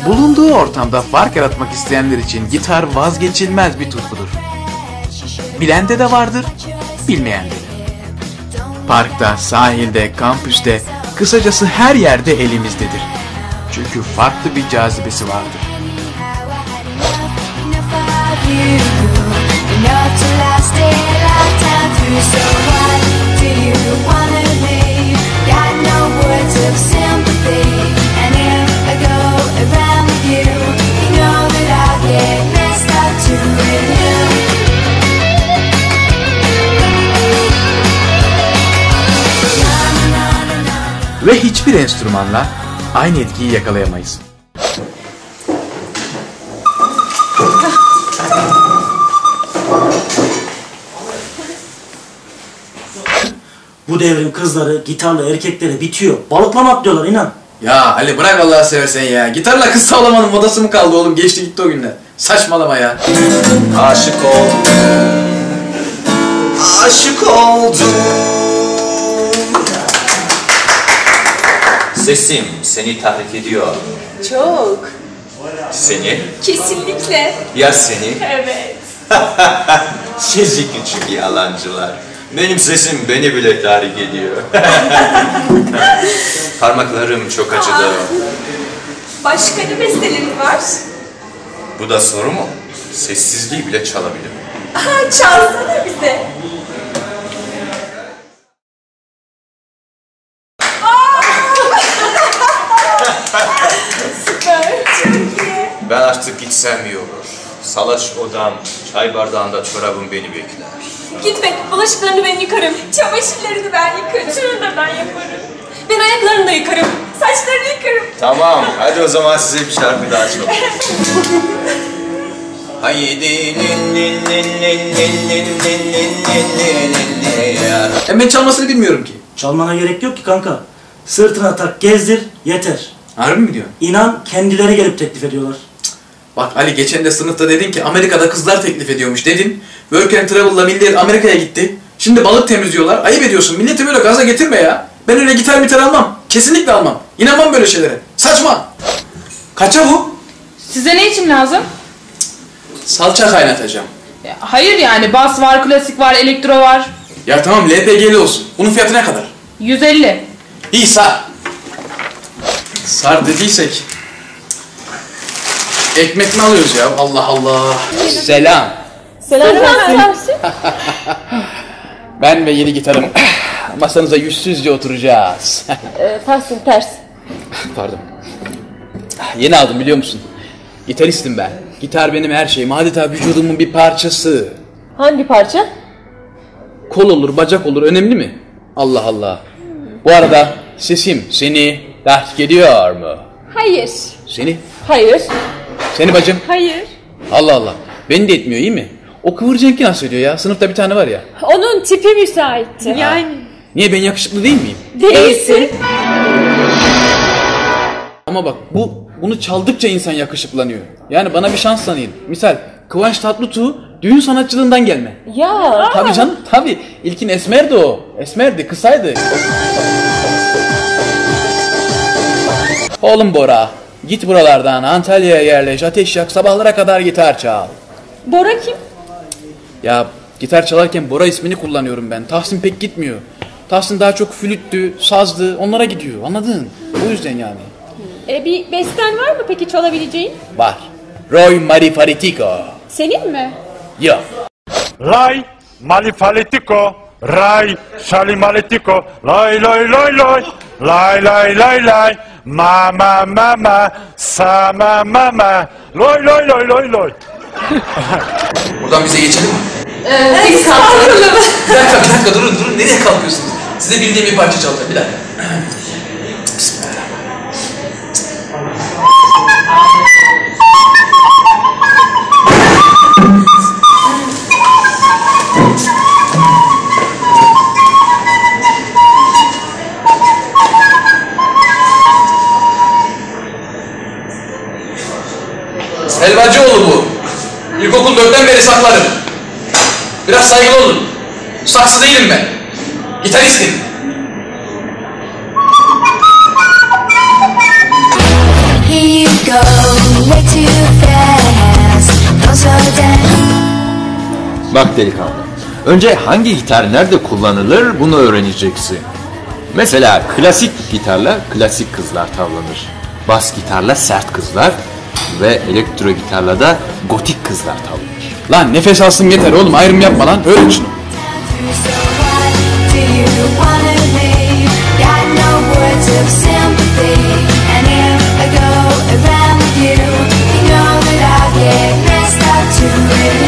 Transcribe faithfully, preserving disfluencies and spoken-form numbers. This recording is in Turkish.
Bulunduğu ortamda fark yaratmak isteyenler için gitar vazgeçilmez bir tutkudur. Bilende de vardır, bilmeyende de. Parkta, sahilde, kampüste, kısacası her yerde elimizdedir. Çünkü farklı bir cazibesi vardır. Ve hiçbir enstrümanla aynı etkiyi yakalayamayız. Bu devrin kızları gitarla erkeklere bitiyor. Balıklama diyorlar inan. Ya Ali bırak Allah'ı seversen ya. Gitarla kız tavlamanın modası mı kaldı oğlum? Geçti gitti o günler. Saçmalama ya. Aşık oldum. Aşık oldum. Sesim seni tahrik ediyor. Çok. Seni? Kesinlikle. Ya seni? Evet. Sizi küçük yalancılar. Benim sesim beni bile tahrik ediyor. Parmaklarım çok acıdı. Başka ne bestelerin var? Bu da soru mu? Sessizliği bile çalabilirim. Aha, çalsana bize. Süper, çok iyi. Ben artık gitsem iyi olur. Salaş odam, çay bardağında çorabım beni bekler. Gitme, bulaşıklarını ben yıkarım. Çamaşırlarını ben yıkarım. Şunu da ben yaparım. Ben ayaklarını da yıkarım. Saçlarını yıkarım. Tamam, hadi o zaman size bir şarkı daha çalalım. Haydi nin nin nin nin nin nin nin nin nin. Hem ben çalmasını bilmiyorum ki. Çalmana gerek yok ki kanka. Sırtına tak gezdir yeter. Harbi mi diyorsun? İnan kendileri gelip teklif ediyorlar. Bak Ali geçen de sınıfta dedin ki Amerika'da kızlar teklif ediyormuş dedin. Work and Travel'la millet Amerika'ya gitti. Şimdi balık temizliyorlar. Ayıp ediyorsun. Milleti böyle gaza getirme ya. Ben öyle gitar mitar almam. Kesinlikle almam. İnanmam böyle şeylere. Saçma. Kaça bu? Size ne için lazım? Salça kaynatacağım. Ya, hayır yani bas var, klasik var, elektro var. Ya tamam L P G'li olsun. Bunun fiyatı ne kadar? yüz elli. İyi sar. Sar dediysek. Ekmek mi alıyoruz ya? Allah Allah. Selam. Selam Tahsin. Ben ve yeni gitarım. Masanıza yüzsüzce oturacağız. Ee, Tahsin ters. Pardon. Yeni aldım biliyor musun? Gitaristim ben. Gitar benim her şeyim. Adeta vücudumun bir parçası. Hangi parça? Kol olur, bacak olur. Önemli mi? Allah Allah. Bu arada sesim seni tahrik ediyor mu? Hayır. Seni? Hayır. Seni bacım? Hayır. Allah Allah. Beni de etmiyor iyi mi? O kıvırcık nasıl ediyor ya? Sınıfta bir tane var ya. Onun tipi müsaitti. Yani. Niye ben yakışıklı değil miyim? Değilsin. Ama bak bu bunu çaldıkça insan yakışıklanıyor. Yani bana bir şans tanıyın. Misal Kıvanç Tatlıtuğ düğün sanatçılığından gelme. Ya. Tabii canım tabii. İlkin esmerdi o. Esmerdi, kısaydı. Oğlum Bora, git buralardan Antalya'ya yerleş, ateş yak, sabahlara kadar gitar çal. Bora kim? Ya gitar çalarken Bora ismini kullanıyorum ben. Tahsin pek gitmiyor. Tahsin daha çok flüttü, sazdı, onlara gidiyor. Anladın? O yüzden yani. E, bir besten var mı peki çalabileceğin? Var. Roy Marifaritico. Senin mi? Yok. Lay malifaletico, ray şalimaletico, lay lay lay lay, lay lay lay lay, ma ma ma ma, sa ma ma ma, lay lay lay lay lay. Buradan bize geçelim mi? Ee, biz kalkalım. Bir dakika bir dakika durun durun. Nereye kalkıyorsunuz? Size bildiğim bir parça çalacağım. Bir dakika. Helvacıoğlu bu. İlkokul dörtten beri saklarım. Biraz saygılı olun. Saksı değilim ben. Gitaristim. Here you go. Bak delikanlı, önce hangi gitar nerede kullanılır bunu öğreneceksin. Mesela klasik gitarla klasik kızlar tavlanır. Bas gitarla sert kızlar ve elektro gitarla da gotik kızlar tavlanır. Lan nefes alsın yeter oğlum, ayrım yapma lan, öğren şunu. You know that I get messed up too.